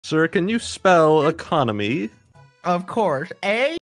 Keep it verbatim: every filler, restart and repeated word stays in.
Sir, can you spell economy? Of course. A